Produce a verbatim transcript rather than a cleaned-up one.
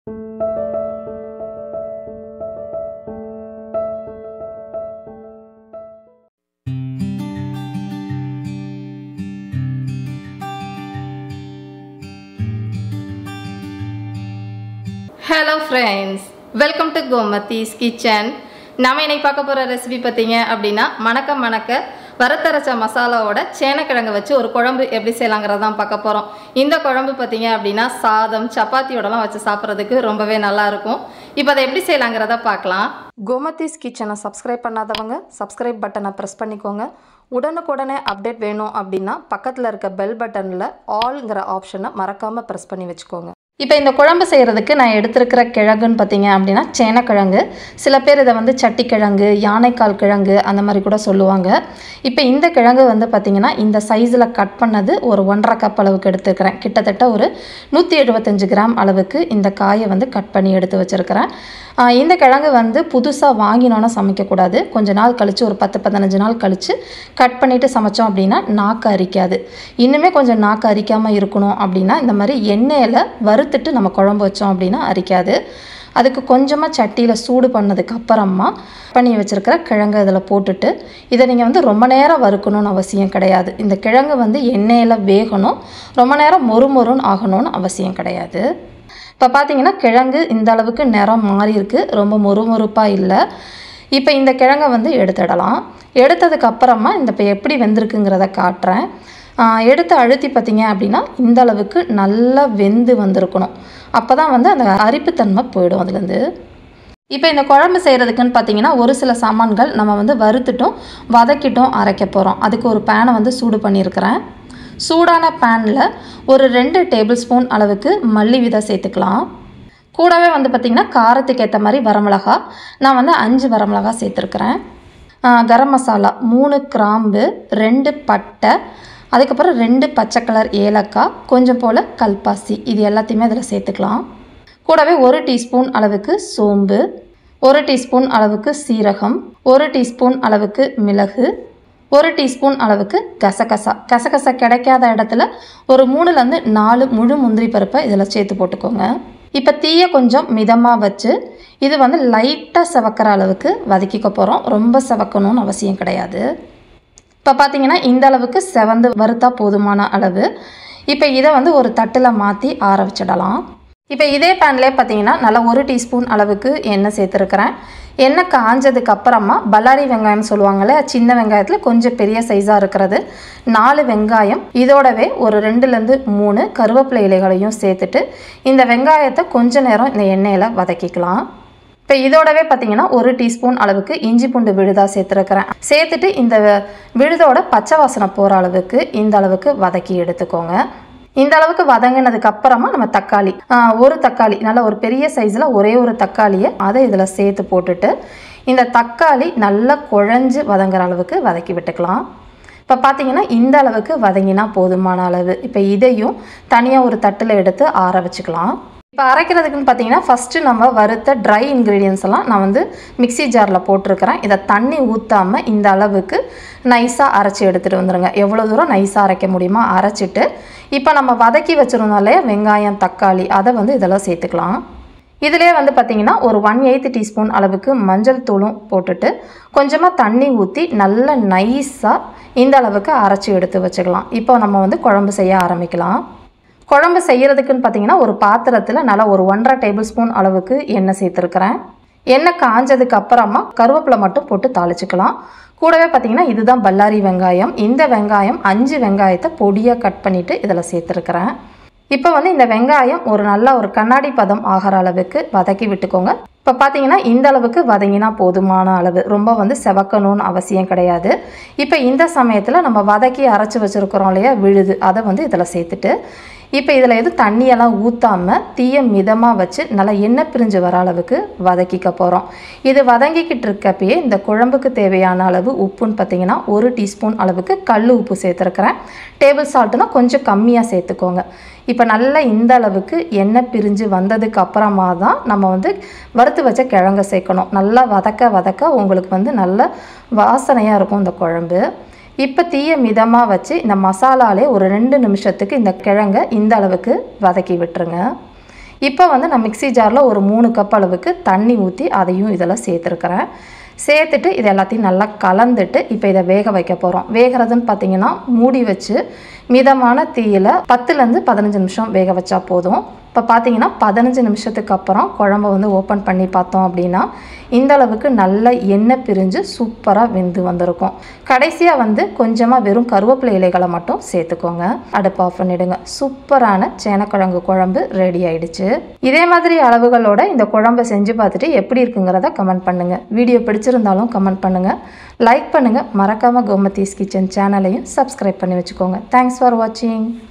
Hello friends, welcome to Gomathi's Kitchen. நாம இன்னைக்கு பார்க்க போற ரெசிபி பாத்தீங்க அப்படினா மணக்க மணக்க வறுத்தரைச்ச மசாலாவோட சேனக்கிழங்கு வச்சு ஒரு குழம்பு எப்படி செய்யலாம்ங்கறத தான் பார்க்க போறோம். இந்த குழம்பு பாத்தீங்க அப்படினா சாதம் சப்பாத்தியோடலாம் வச்சு சாப்பிடுறதுக்கு ரொம்பவே நல்லா இருக்கும். இப்போ அதை எப்படி செய்யலாம்ங்கறத பார்க்கலாம். Gomathi's Kitchen-ஐ சப்ஸ்கிரைப் பண்ணாதவங்க சப்ஸ்கிரைப் பட்டனை பிரஸ் பண்ணிக்கோங்க. உடனுக்குடனே அப்டேட் வேணும் அப்படினா பக்கத்துல இருக்க பெல் பட்டன்ல ஆல்ங்கற ஆப்ஷனை மறக்காம பிரஸ் பண்ணி வெச்சுக்கோங்க. இப்போ இந்த குழம்பு செய்கிறதுக்கு நான் எடுத்துருக்கிற கிழங்குன்னு பார்த்தீங்க அப்படின்னா சேனக்கிழங்கு. சில பேர் இதை வந்து சட்டிக்கிழங்கு, யானைக்கால் கிழங்கு அந்த மாதிரி கூட சொல்லுவாங்க. இப்போ இந்த கிழங்கு வந்து பார்த்திங்கன்னா இந்த சைஸில் கட் பண்ணது ஒரு ஒன்றரை கப் அளவுக்கு எடுத்துருக்கிறேன். கிட்டத்தட்ட ஒரு நூற்றி எழுபத்தஞ்சு கிராம் அளவுக்கு இந்த காயை வந்து கட் பண்ணி எடுத்து வச்சுருக்கிறேன். இந்த கிழங்கு வந்து புதுசாக வாங்கினோன்னா சமைக்கக்கூடாது. கொஞ்ச நாள் கழித்து ஒரு பத்து பதினஞ்சு நாள் கழித்து கட் பண்ணிவிட்டு சமைச்சோம் அப்படின்னா நாக்கு அரிக்காது. இன்னுமே கொஞ்சம் நாக்கு அரிக்காமல் இருக்கணும் அப்படின்னா இந்த மாதிரி எண்ணெயில் வறுத்துட்டு நம்ம குழம்பு வச்சோம் அப்படின்னா அரிக்காது. அதுக்கு கொஞ்சமாக சட்டியில் சூடு பண்ணதுக்கு அப்புறமா பண்ணி வச்சுருக்கிற கிழங்கு இதில் போட்டுட்டு இதை நீங்கள் வந்து ரொம்ப நேரம் வறுக்கணும்னு அவசியம் கிடையாது. இந்த கிழங்கு வந்து எண்ணெயில் வேகணும், ரொம்ப நேரம் மொறு மொறுன்னு ஆகணும்னு அவசியம் கிடையாது. இப்போ பார்த்தீங்கன்னா கிழங்கு இந்த அளவுக்கு நிறம் மாறி இருக்குது, ரொம்ப மொறுமொறுப்பாக இல்லை. இப்போ இந்த கிழங்கை வந்து எடுத்துடலாம். எடுத்ததுக்கு அப்புறமா இந்த இப்போ எப்படி வெந்திருக்குங்கிறத காட்டுறேன். எடுத்து அழுத்தி பார்த்தீங்க அப்படின்னா இந்த அளவுக்கு நல்லா வெந்து வந்திருக்கணும். அப்போ தான் வந்து அந்த அரிப்புத்தன்மை போயிடும் அதுலேருந்து. இப்போ இந்த குழம்பு செய்கிறதுக்குன்னு பார்த்தீங்கன்னா ஒரு சில சாமான்கள் நம்ம வந்து வறுத்துட்டும் வதக்கிட்டும் அரைக்க போகிறோம். அதுக்கு ஒரு பேனை வந்து சூடு பண்ணியிருக்கிறேன். சூடான பேனில் ஒரு ரெண்டு டேபிள் ஸ்பூன் அளவுக்கு மல்லி விதை சேர்த்துக்கலாம். கூடவே வந்து பார்த்திங்கன்னா காரத்துக்கு ஏற்ற மாதிரி வரமிளகா, நான் வந்து அஞ்சு வரமிளகா சேர்த்துருக்குறேன். கரம் மசாலா மூணு கிராம்பு, ரெண்டு பட்டை, அதுக்கப்புறம் ரெண்டு பச்சை கலர் ஏலக்காய், கொஞ்சம் போல் கல்பாசி, இது எல்லாத்தையுமே அதில் சேர்த்துக்கலாம். கூடவே ஒரு டீஸ்பூன் அளவுக்கு சோம்பு, ஒரு டீஸ்பூன் அளவுக்கு சீரகம், ஒரு டீஸ்பூன் அளவுக்கு மிளகு, ஒரு டீஸ்பூன் அளவுக்கு கசகசா. கசகசா கிடைக்காத இடத்துல ஒரு மூணுலேருந்து நாலு முழு முந்திரி பருப்பை இதில் சேர்த்து போட்டுக்கோங்க. இப்போ தீயை கொஞ்சம் மிதமாக வச்சு இது வந்து லைட்டாக செவக்கிற அளவுக்கு வதக்கிக்க போகிறோம். ரொம்ப செவக்கணும்னு அவசியம் கிடையாது. இப்போ பார்த்தீங்கன்னா இந்த அளவுக்கு செவந்து வறுத்தா போதுமான அளவு. இப்போ இதை வந்து ஒரு தட்டில் மாற்றி ஆற வச்சிடலாம். இப்போ இதே பேன்லேயே பார்த்தீங்கன்னா நல்லா ஒரு டீஸ்பூன் அளவுக்கு எண்ணெய் சேர்த்துருக்கிறேன். எண்ணெய் காஞ்சதுக்கு அப்புறமா பல்லாரி வெங்காயம் சொல்லுவாங்கள்ல, சின்ன வெங்காயத்தில் கொஞ்சம் பெரிய சைஸாக இருக்கிறது நாலு வெங்காயம், இதோடவே ஒரு ரெண்டுலேருந்து மூணு கருவேப்பிலை இலைகளையும் சேர்த்துட்டு இந்த வெங்காயத்தை கொஞ்ச நேரம் இந்த எண்ணெயில் வதக்கிக்கலாம். இப்போ இதோடவே பார்த்தீங்கன்னா ஒரு டீஸ்பூன் அளவுக்கு இஞ்சி பூண்டு விழுதாக சேர்த்துருக்கிறேன். சேர்த்துட்டு இந்த விழுதோட பச்சை வாசனை போகிற அளவுக்கு இந்த அளவுக்கு வதக்கி எடுத்துக்கோங்க. இந்த அளவுக்கு வதங்கினதுக்கு அப்புறமா நம்ம தக்காளி ஒரு தக்காளி நல்ல ஒரு பெரிய சைஸில் ஒரே ஒரு தக்காளியை அதை இதில் சேர்த்து போட்டுட்டு இந்த தக்காளி நல்லா குழஞ்சு வதங்குற அளவுக்கு வதக்கி விட்டுக்கலாம். இப்போ பார்த்தீங்கன்னா இந்த அளவுக்கு வதங்கினா போதுமான அளவு. இப்போ இதையும் தனியாக ஒரு தட்டில் எடுத்து ஆற வச்சுக்கலாம். இப்போ அரைக்கிறதுக்குன்னு பார்த்தீங்கன்னா ஃபஸ்ட்டு நம்ம வறுத்த ட்ரை இன்க்ரீடியன்ஸ் எல்லாம் நான் வந்து மிக்சி ஜாரில் போட்டிருக்கிறேன். இதை தண்ணி ஊற்றாமல் இந்த அளவுக்கு நைஸாக அரைச்சி எடுத்துகிட்டு வந்துடுங்க. எவ்வளோ தூரம் நைஸாக அரைக்க முடியுமோ அரைச்சிட்டு இப்போ நம்ம வதக்கி வச்சுருந்தாலே வெங்காயம் தக்காளி அதை வந்து இதெல்லாம் சேர்த்துக்கலாம். இதிலே வந்து பார்த்திங்கன்னா ஒரு ஒன் எயித்து டீஸ்பூன் அளவுக்கு மஞ்சள் தூளும் போட்டுட்டு கொஞ்சமாக தண்ணி ஊற்றி நல்லா நைஸாக இந்த அளவுக்கு அரைச்சி எடுத்து வச்சுக்கலாம். இப்போ நம்ம வந்து குழம்பு செய்ய ஆரம்பிக்கலாம். குழம்பு செய்கிறதுக்குன்னு பார்த்தீங்கன்னா ஒரு பாத்திரத்தில் நல்லா ஒரு ஒன்றரை டேபிள் ஸ்பூன் அளவுக்கு எண்ணெய் சேர்த்துருக்கிறேன். எண்ணெய் காஞ்சதுக்கு அப்புறமா கருவேப்பிலை மட்டும் போட்டு தாளிச்சுக்கலாம். கூடவே பார்த்தீங்கன்னா இதுதான் பல்லாரி வெங்காயம். இந்த வெங்காயம் அஞ்சு வெங்காயத்தை பொடியாக கட் பண்ணிவிட்டு இதில் சேர்த்துருக்கிறேன். இப்போ வந்து இந்த வெங்காயம் ஒரு நல்ல ஒரு கண்ணாடி பதம் ஆகிற அளவுக்கு வதக்கி விட்டுக்கோங்க. இப்போ பார்த்தீங்கன்னா இந்த அளவுக்கு வதங்கினா போதுமான அளவு, ரொம்ப வந்து செவக்கணும்னு அவசியம் கிடையாது. இப்போ இந்த சமயத்தில் நம்ம வதக்கி அரைச்சி வச்சுருக்கிறோம் இல்லையா விழுது, அதை வந்து இதில் சேர்த்துட்டு இப்போ இதில் எதுவும் தண்ணியெல்லாம் ஊற்றாமல் தீயை மிதமாக வச்சு நல்லா எண்ணெய் பிரிஞ்சு வர அளவுக்கு வதக்கிக்க போகிறோம். இது வதங்கிக்கிட்டு இருக்கப்பயே இந்த குழம்புக்கு தேவையான அளவு உப்புன்னு பார்த்தீங்கன்னா ஒரு டீஸ்பூன் அளவுக்கு கல் உப்பு சேர்த்துருக்கிறேன். டேபிள் சால்ட்டுனா கொஞ்சம் கம்மியாக சேர்த்துக்கோங்க. இப்போ நல்லா இந்த அளவுக்கு எண்ணெய் பிரிஞ்சு வந்ததுக்கு அப்புறமா தான் நம்ம வந்து வறுத்து வச்ச கிழங்கை சேர்க்கணும். நல்லா வதக்க வதக்க உங்களுக்கு வந்து நல்ல வாசனையாக இருக்கும் இந்த குழம்பு. இப்போ தீயை மிதமாக வச்சு இந்த மசாலாலே ஒரு ரெண்டு நிமிஷத்துக்கு இந்த கிழங்கை இந்த அளவுக்கு வதக்கி விட்டுருங்க. இப்போ வந்து நான் மிக்ஸி ஜாரில் ஒரு மூணு கப் அளவுக்கு தண்ணி ஊற்றி அதையும் இதில் சேர்த்துருக்கிறேன். சேர்த்துட்டு இது எல்லாத்தையும் நல்லா கலந்துட்டு இப்போ இதை வேக வைக்க போகிறோம். வேகிறதுன்னு பார்த்தீங்கன்னா மூடி வச்சு மிதமான தீயில் பத்துலேருந்து பதினஞ்சு நிமிஷம் வேக வச்சா போதும். இப்போ பார்த்தீங்கன்னா பதினஞ்சு நிமிஷத்துக்கு அப்புறம் குழம்பு வந்து ஓப்பன் பண்ணி பார்த்தோம் அப்படின்னா இந்த அளவுக்கு நல்ல எண்ணெய் பிரிஞ்சு சூப்பராக வெந்து வந்திருக்கும். கடைசியாக வந்து கொஞ்சமாக வெறும் கருவேப்பிலை இலைகளை மட்டும் சேர்த்துக்கோங்க. அடுப்பு ஆஃப் பண்ணிவிடுங்க. சூப்பரான சேனக்கிழங்கு குழம்பு ரெடி ஆயிடுச்சு. இதே மாதிரி அளவுகளோட இந்த குழம்பை செஞ்சு பார்த்துட்டு எப்படி இருக்குங்கிறத கமெண்ட் பண்ணுங்கள். வீடியோ பிடிச்சிருந்தாலும் கமெண்ட் பண்ணுங்கள், லைக் பண்ணுங்கள். மறக்காமல் கோமதீஸ் கிச்சன் சேனலையும் சப்ஸ்கிரைப் பண்ணி வச்சுக்கோங்க. தேங்க்ஸ் ஃபார் வாட்சிங்.